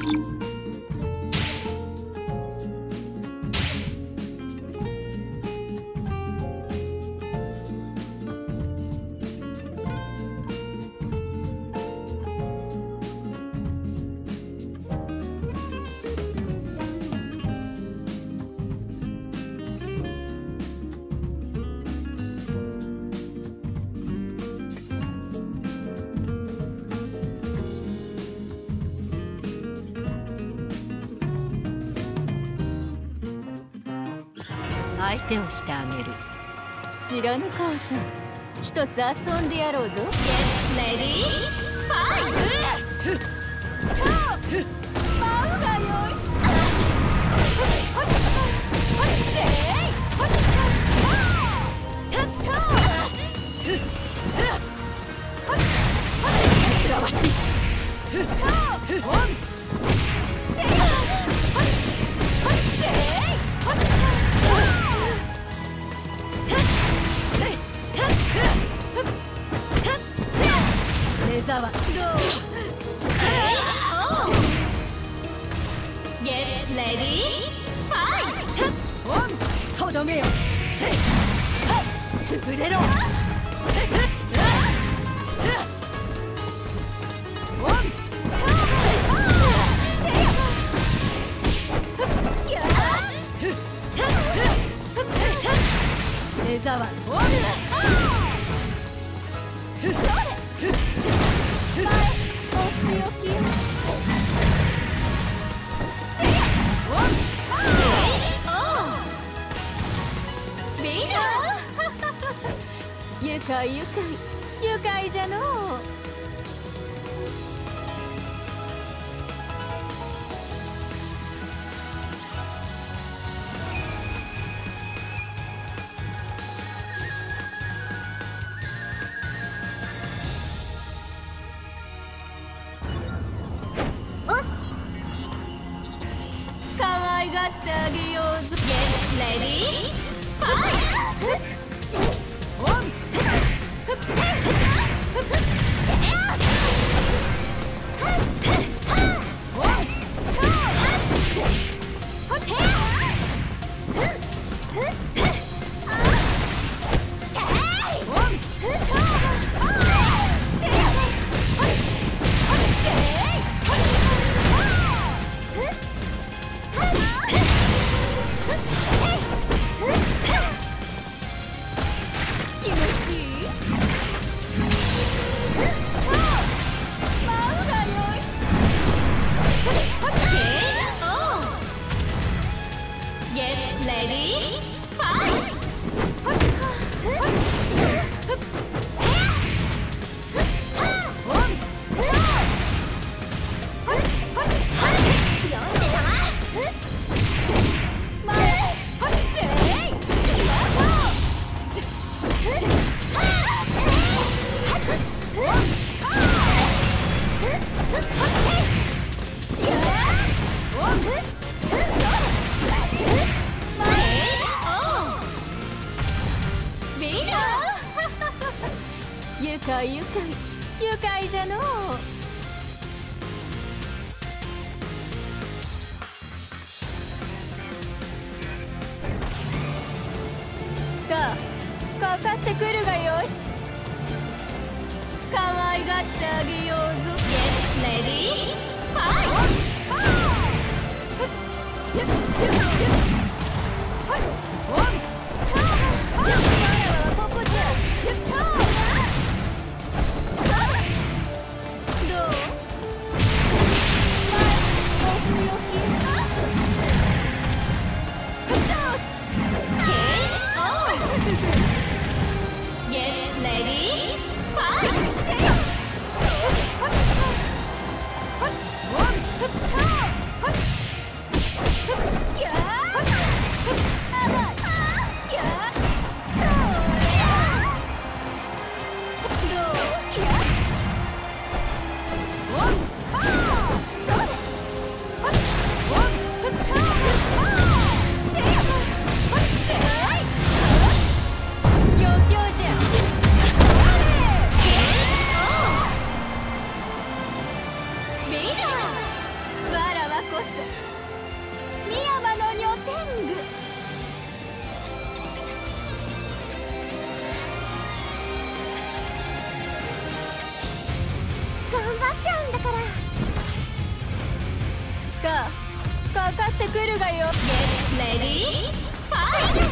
相手をしてあげる。知らぬ顔じゃ。一つ遊んでやろうぞ。Get ready, fight! 舞うがよい。らわしい。ザワGet ready, fight! とどめよ。潰れろ。レザワ愉快愉快愉快じゃのう。可愛がってあげようぞ。Get ready, fight! 愉快愉快愉快じゃのう。さあかかってくるがよい。可愛がってあげようぞ。Get ready, fight! やー頑張っちゃうんだから。さあ、かかってくるがよ。Get ready, fight!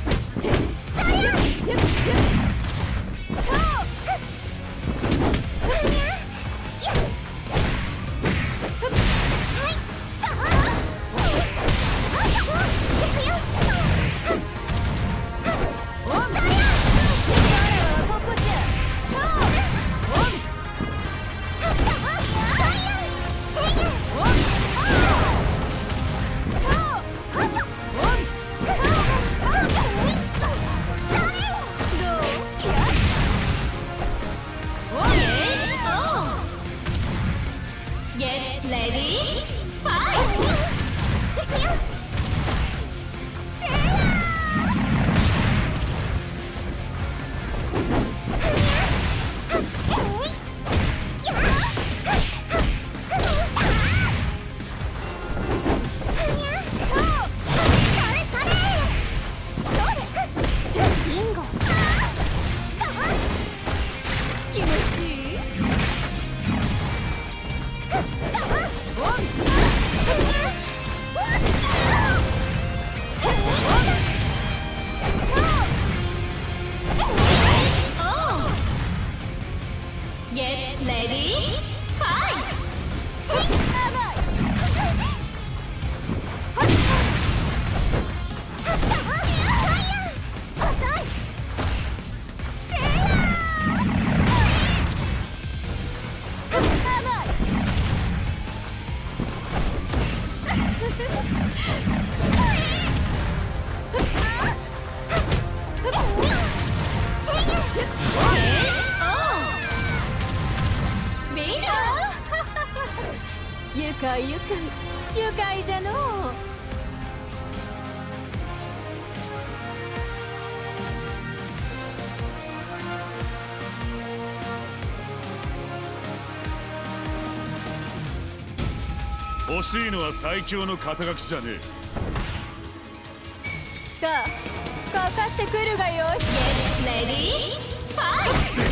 愉快愉快愉快じゃのう。 欲しいのは最強の肩書きじゃねえ。 さあ、かかってくるがよ。Get ready, fight!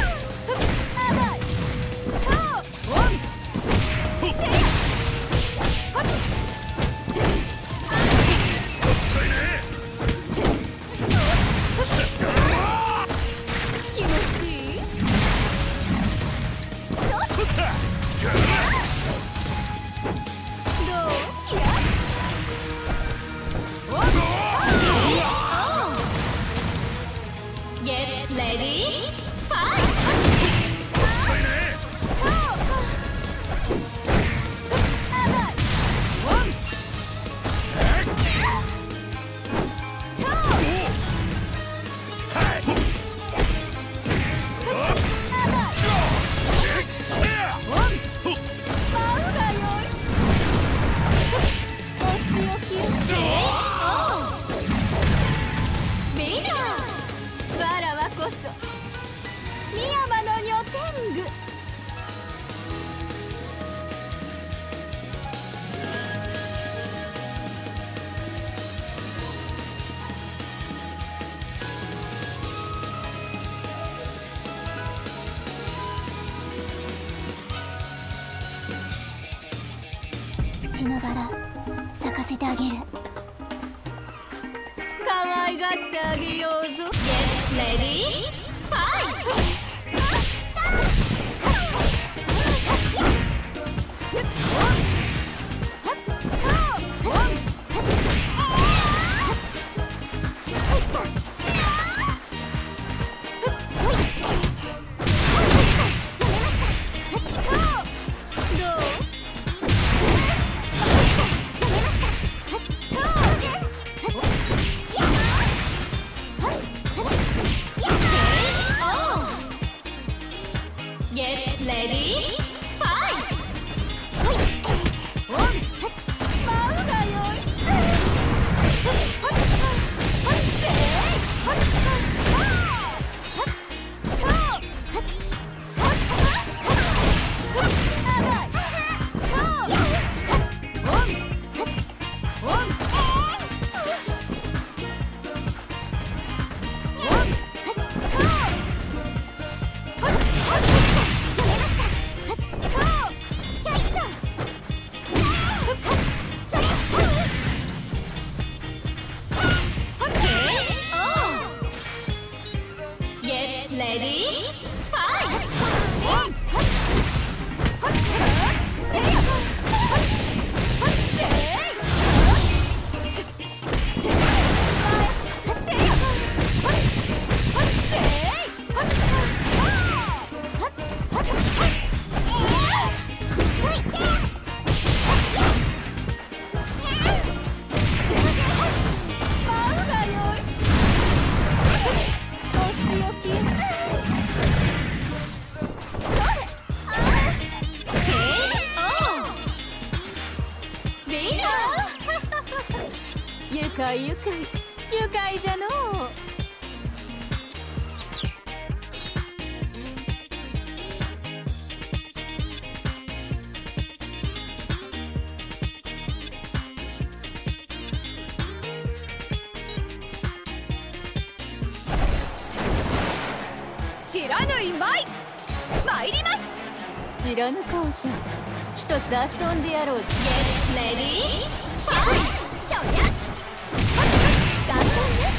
血のバラ咲かせてあげる。可愛がってあげようぞ。Get ready, fight! や快愉快愉快じゃのう。 知らぬいまい参ります。 知らぬ顔じゃ一つ遊んでやろうぜ。 ゲッレディーファイトやっ頑張んね。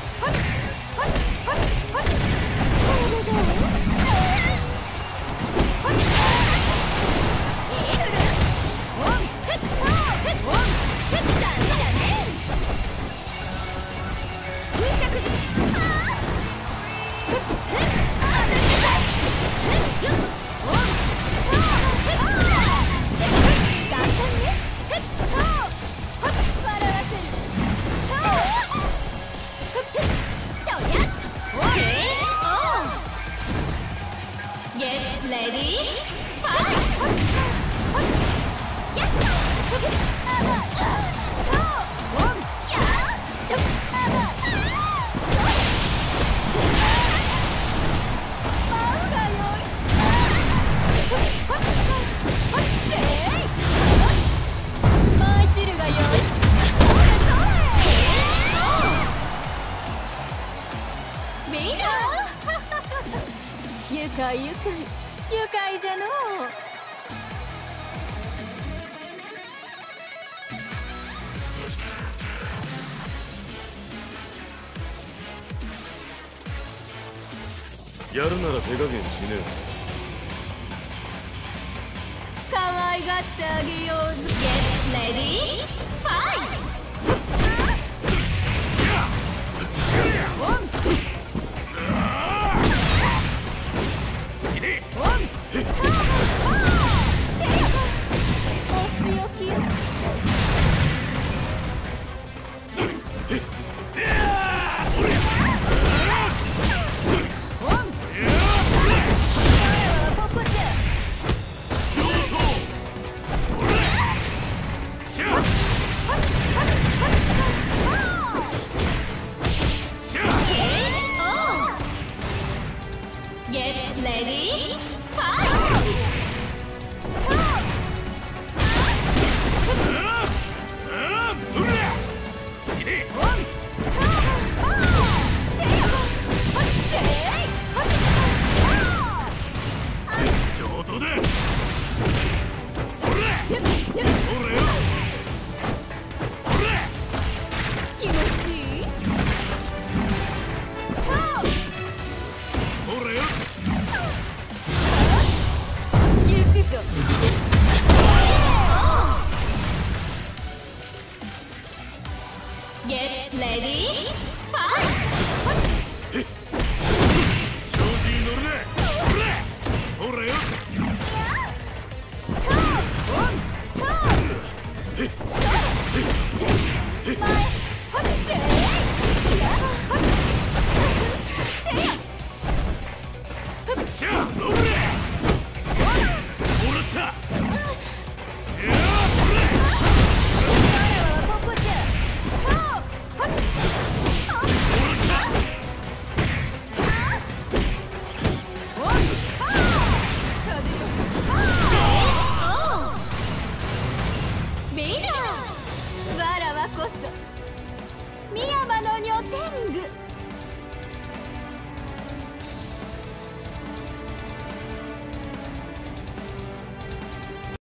愉快愉快愉快じゃのう。 やるなら手加減しね可愛がってあげようぜ。 レディーファイト。 お仕置きよ。 Get ready, fight! 気持ちいい。行くぞ。 Get ready, fight! 調子に乗るね。ほらよ。しゃあ、乗れ。もらった。 わらわこそ深山